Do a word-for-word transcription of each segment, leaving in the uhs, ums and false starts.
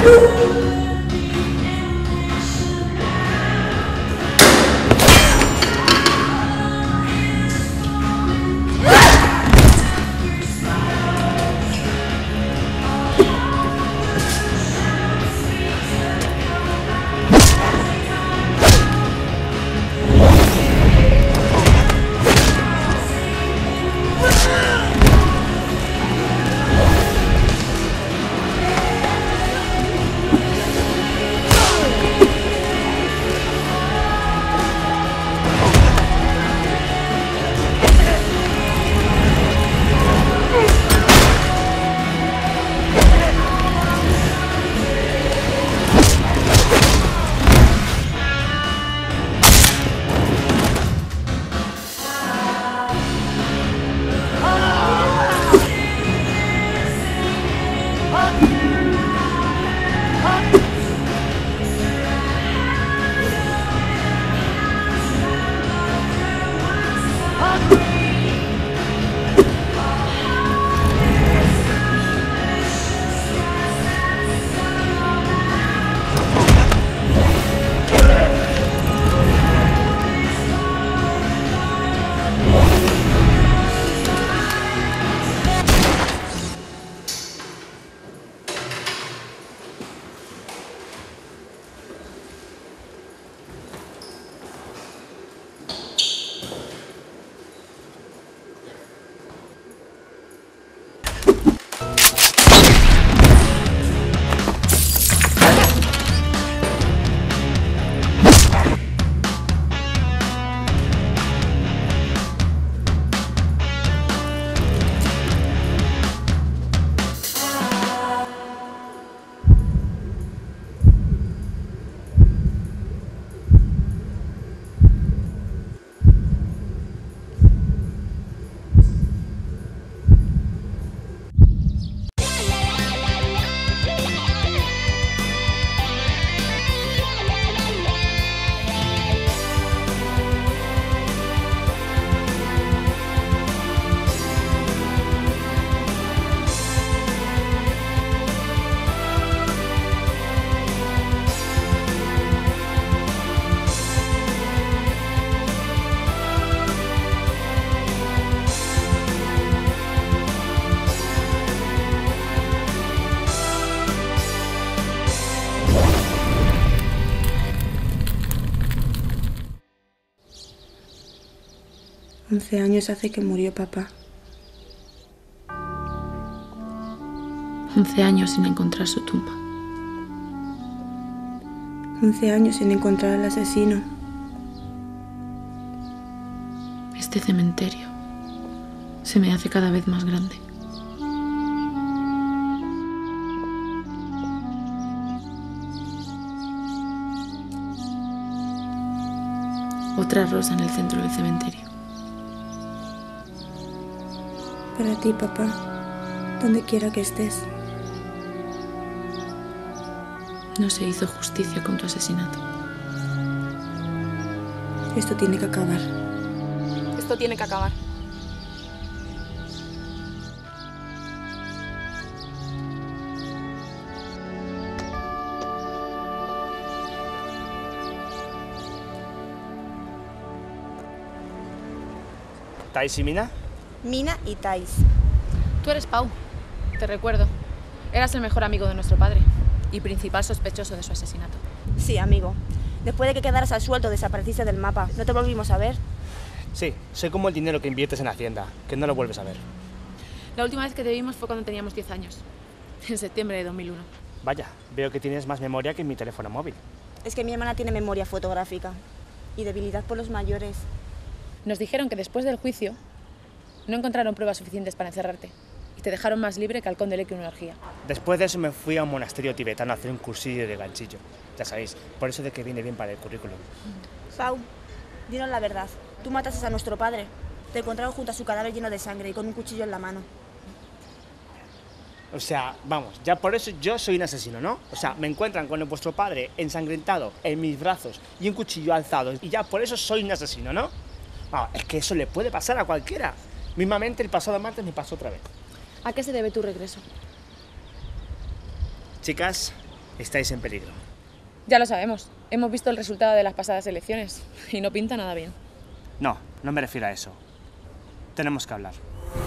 Once años hace que murió papá. Once años sin encontrar su tumba. Once años sin encontrar al asesino. Este cementerio se me hace cada vez más grande. Otra rosa en el centro del cementerio. Para ti, papá, donde quiera que estés. No se hizo justicia con tu asesinato. Esto tiene que acabar. Esto tiene que acabar. ¿Thais y Mina? Mina y Thais. Tú eres Pau, te recuerdo. Eras el mejor amigo de nuestro padre y principal sospechoso de su asesinato. Sí, amigo. Después de que quedaras al suelto, desapareciste del mapa. ¿No te volvimos a ver? Sí, soy como el dinero que inviertes en Hacienda, que no lo vuelves a ver. La última vez que te vimos fue cuando teníamos diez años, en septiembre de dos mil uno. Vaya, veo que tienes más memoria que en mi teléfono móvil. Es que mi hermana tiene memoria fotográfica y debilidad por los mayores. Nos dijeron que después del juicio no encontraron pruebas suficientes para encerrarte y te dejaron más libre que halcón de Leque en una orgía. Después de eso me fui a un monasterio tibetano a hacer un cursillo de ganchillo. Ya sabéis, por eso de que viene bien para el currículum. Pau, dinos la verdad. Tú mataste a nuestro padre. Te encontraron junto a su cadáver lleno de sangre y con un cuchillo en la mano. O sea, vamos, ya por eso yo soy un asesino, ¿no? O sea, me encuentran con vuestro padre ensangrentado en mis brazos y un cuchillo alzado y ya por eso soy un asesino, ¿no? Ah, es que eso le puede pasar a cualquiera. Mismamente el pasado martes me pasó otra vez. ¿A qué se debe tu regreso? Chicas, estáis en peligro. Ya lo sabemos. Hemos visto el resultado de las pasadas elecciones y no pinta nada bien. No, no me refiero a eso. Tenemos que hablar.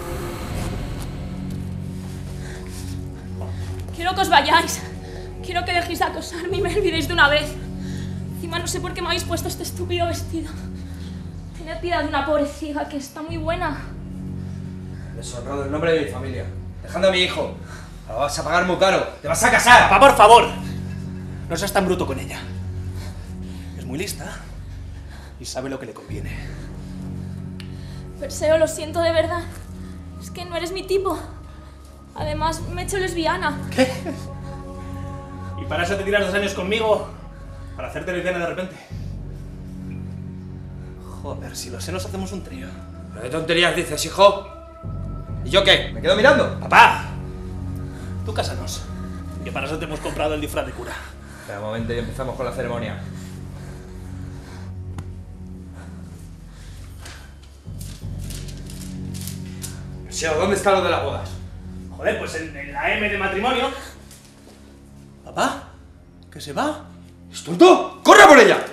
Quiero que os vayáis. Quiero que dejéis de acosarme y me olvidéis de una vez. Encima no sé por qué me habéis puesto este estúpido vestido. Tened piedad de una pobre ciega que está muy buena. Deshonrado el nombre de mi familia. Dejando a mi hijo. Lo vas a pagar muy caro. ¡Te vas a casar! ¡Papá, por favor! No seas tan bruto con ella. Es muy lista y sabe lo que le conviene. Perseo, lo siento de verdad. Es que no eres mi tipo. Además, me he hecho lesbiana. ¿Qué? ¿Y para eso te tiras dos años conmigo? ¿Para hacerte lesbiana de repente? Joder, si lo sé, nos hacemos un trío. ¿Pero qué tonterías dices, hijo? ¿Y yo qué? ¿Me quedo mirando? ¡Papá! Tú cásanos. Que para eso te hemos comprado el disfraz de cura. Espera un momento y empezamos con la ceremonia. Perseo, ¿dónde está lo de las bodas? Joder, pues en, en la M de matrimonio. ¿Papá? ¿Que se va? ¿Es tonto? ¡Corre por ella!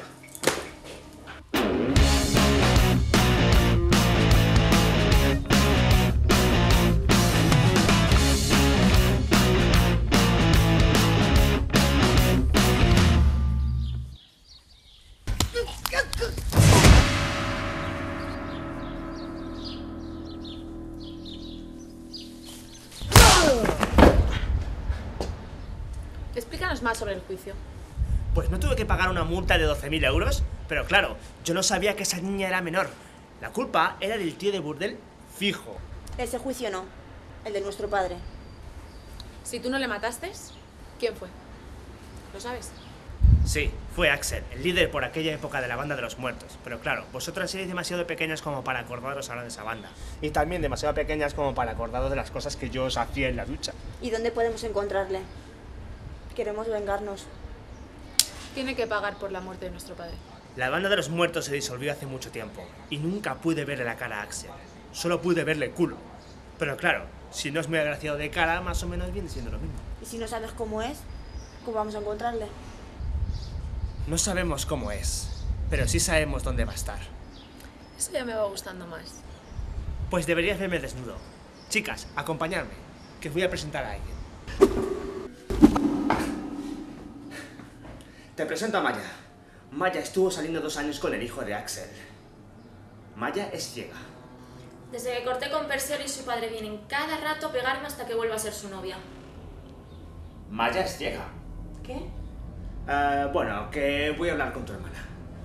Explícanos más sobre el juicio. Pues no tuve que pagar una multa de doce mil euros, pero claro, yo no sabía que esa niña era menor. La culpa era del tío de burdel fijo. Ese juicio no, el de nuestro padre. Si tú no le mataste, ¿quién fue? ¿Lo sabes? Sí, fue Axel, el líder por aquella época de la banda de los muertos. Pero claro, vosotras seréis demasiado pequeñas como para acordaros ahora de esa banda. Y también demasiado pequeñas como para acordaros de las cosas que yo os hacía en la ducha. ¿Y dónde podemos encontrarle? Queremos vengarnos. Tiene que pagar por la muerte de nuestro padre. La banda de los muertos se disolvió hace mucho tiempo y nunca pude verle la cara a Axel. Solo pude verle el culo. Pero claro, si no es muy agraciado de cara, más o menos viene siendo lo mismo. ¿Y si no sabes cómo es? ¿Cómo vamos a encontrarle? No sabemos cómo es, pero sí sabemos dónde va a estar. Eso ya me va gustando más. Pues deberías verme desnudo. Chicas, acompañadme, que os voy a presentar a alguien. Te presento a Maya. Maya estuvo saliendo dos años con el hijo de Axel. Maya es ciega. Desde que corté con Perseo y su padre vienen cada rato a pegarme hasta que vuelva a ser su novia. Maya es ciega. ¿Qué? Uh, bueno, que voy a hablar con tu hermana.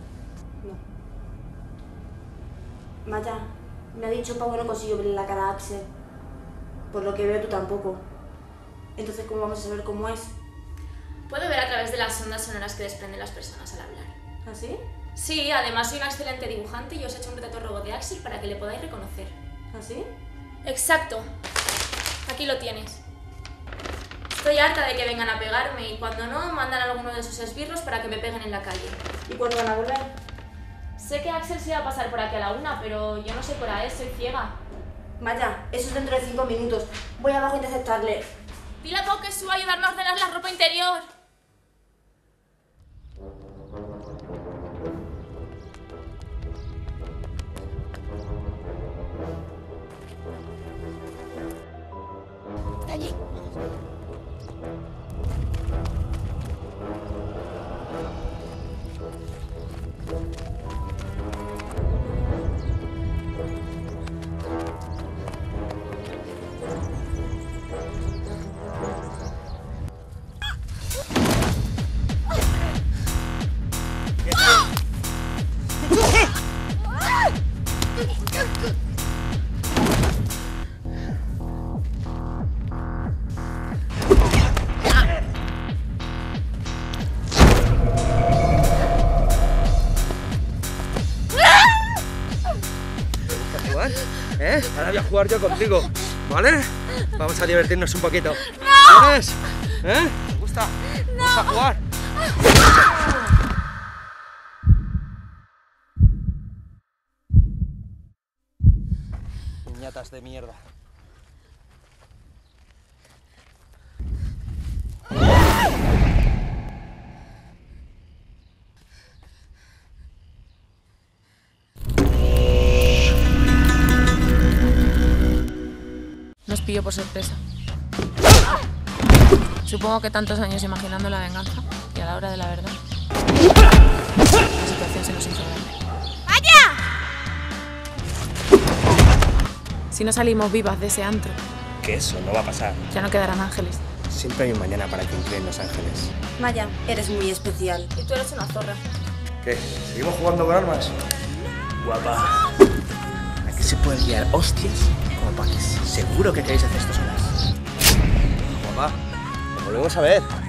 No. Maya, me ha dicho Pau que no consiguió verle la cara a Axel. Por lo que veo, tú tampoco. Entonces, ¿cómo vamos a saber cómo es? Puedo ver a través de las ondas sonoras que desprenden las personas al hablar. ¿Ah, sí? Sí, además soy una excelente dibujante y os he hecho un retrato robot de Axel para que le podáis reconocer. ¿Ah, sí? Exacto. Aquí lo tienes. Estoy harta de que vengan a pegarme y cuando no, mandan a alguno de sus esbirros para que me peguen en la calle. ¿Y cuándo van a volver? Sé que Axel se va a pasar por aquí a la una, pero yo no sé por ahí, soy ciega. Maya, eso es dentro de cinco minutos. Voy abajo a interceptarle. Dile a Pau que suba a ayudarme a ordenar la ropa interior. Allí. ¿Eh? Ahora voy a jugar yo contigo, ¿vale? Vamos a divertirnos un poquito. ¿Quieres? ¿Eh? ¿Te gusta? Vamos a jugar. Niñatas de mierda. pilló por sorpresa. Supongo que tantos años imaginando la venganza y a la hora de la verdad, la situación se nos hizo grande. ¡Vaya! Si no salimos vivas de ese antro, Que eso no va a pasar. ya no quedarán ángeles. Siempre hay un mañana para quien cree en los ángeles. Maya, eres muy especial. Y tú eres una zorra. ¿Qué? ¿Seguimos jugando con armas? Guapa. Aquí se puede liar hostias como paques. Seguro que queréis hacer esto solas. Guapa, nos volvemos a ver.